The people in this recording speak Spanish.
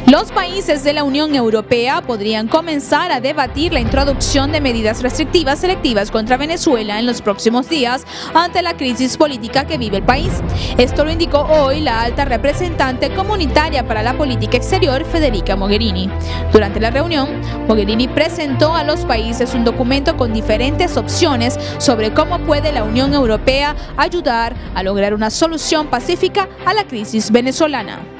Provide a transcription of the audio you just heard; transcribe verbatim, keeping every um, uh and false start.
Los países de la Unión Europea podrían comenzar a debatir la introducción de medidas restrictivas selectivas contra Venezuela en los próximos días ante la crisis política que vive el país. Esto lo indicó hoy la alta representante comunitaria para la política exterior, Federica Mogherini. Durante la reunión, Mogherini presentó a los países un documento con diferentes opciones sobre cómo puede la Unión Europea ayudar a lograr una solución pacífica a la crisis venezolana.